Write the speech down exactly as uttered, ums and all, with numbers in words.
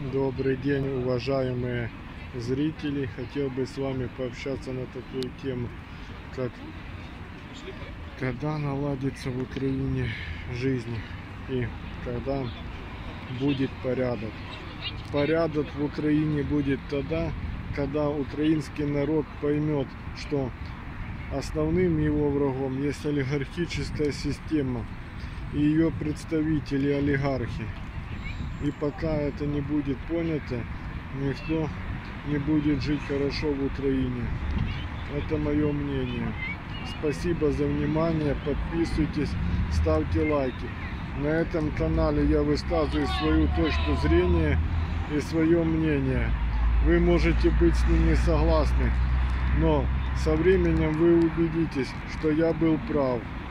Добрый день, уважаемые зрители. Хотел бы с вами пообщаться на такую тему, как когда наладится в Украине жизнь и когда будет порядок. Порядок в Украине будет тогда, когда украинский народ поймет, что основным его врагом есть олигархическая система и ее представители олигархи. И пока это не будет понято, никто не будет жить хорошо в Украине. Это мое мнение. Спасибо за внимание. Подписывайтесь, ставьте лайки. На этом канале я высказываю свою точку зрения и свое мнение. Вы можете быть с ним не согласны, но со временем вы убедитесь, что я был прав.